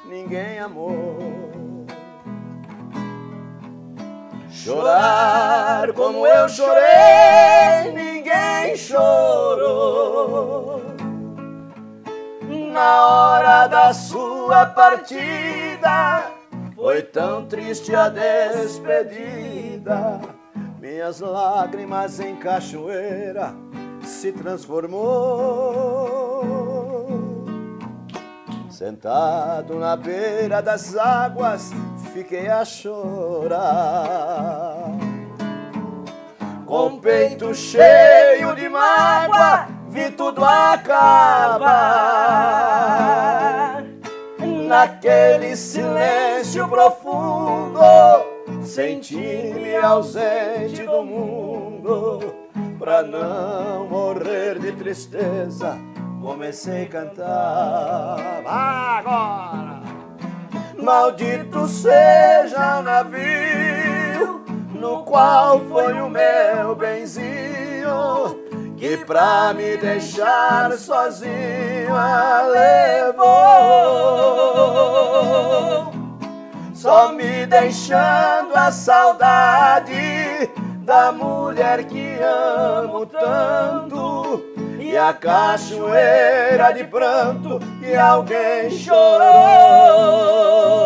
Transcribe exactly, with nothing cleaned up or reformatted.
ninguém amou. Chorar como eu chorei, ninguém chorou. Na hora da sua partida, foi tão triste a despedida. Minhas lágrimas em cachoeira se transformou. Sentado na beira das águas, fiquei a chorar. Com o peito cheio de mágoa, vi tudo acabar. Naquele silêncio profundo, senti-me ausente do mundo. Pra não morrer de tristeza, comecei a cantar. Agora! Maldito seja o navio no qual foi o meu benzinho, que pra me deixar sozinho a levou, só me deixando a saudade da mulher que amo tanto, e a cachoeira de pranto que alguém chorou.